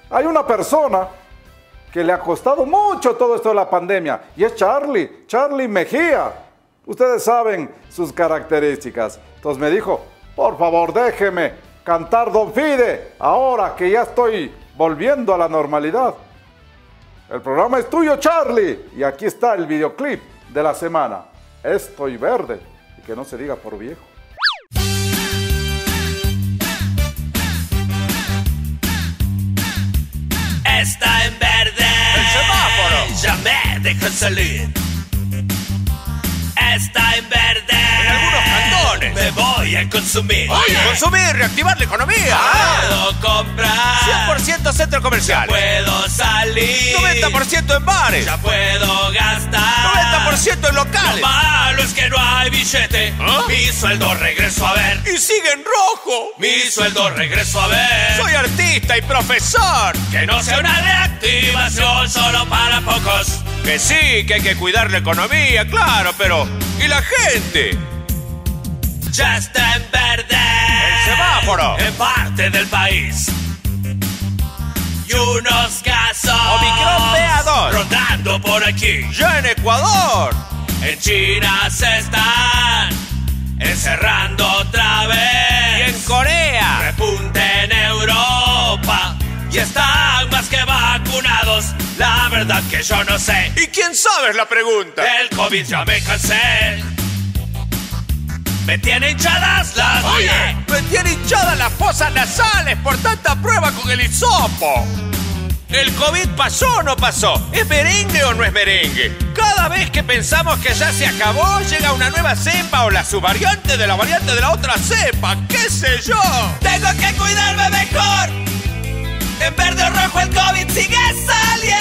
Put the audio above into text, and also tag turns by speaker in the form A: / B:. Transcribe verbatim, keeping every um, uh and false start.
A: Hay una persona que le ha costado mucho todo esto de la pandemia y es Charlie, Charlie Mejía. Ustedes saben sus características. Entonces me dijo, por favor déjeme cantar Don Fide, ahora que ya estoy volviendo a la normalidad. El programa es tuyo, Charlie. Y aquí está el videoclip de la semana. Estoy verde. Y que no se diga por viejo.
B: Está en verde.
C: El semáforo.
B: Ya me dejan salir. Está en verde.
C: En algunos cantones.
B: Me voy a consumir.
C: Oye, consumir, reactivar la economía.
B: Puedo comprar.
C: cien por ciento centro comercial.
B: Puedo salir.
C: noventa por ciento en bares.
B: Ya puedo gastar.
C: noventa por ciento en locales.
B: Lo malo es que no hay billete.
C: ¿Ah?
B: Mi sueldo regreso a ver.
C: Y sigue en rojo.
B: Mi sueldo regreso a ver.
C: Soy artista y profesor.
B: Que no sea una reactivación solo para pocos.
C: Que sí, que hay que cuidar la economía, claro, pero ¿y la gente?
B: Ya está en verde.
C: El semáforo.
B: En parte del país. Y unos casos.
C: Omicron B A dos.
B: Rondando por aquí.
C: Ya en Ecuador.
B: En China se están encerrando otra vez.
C: Y en Corea.
B: Repunte en Europa. Y están más que vacunados. La verdad que yo no sé.
C: ¿Y quién sabe es la pregunta?
B: Del COVID ya me cansé. Me tiene hinchadas las...
C: Oye, me tiene hinchadas las fosas nasales por tanta prueba con el hisopo. ¿El COVID pasó o no pasó? ¿Es merengue o no es merengue? Cada vez que pensamos que ya se acabó, llega una nueva cepa o la subvariante de la variante de la otra cepa. ¿Qué sé yo?
B: Tengo que cuidarme mejor. En verde o rojo el COVID sigue saliendo.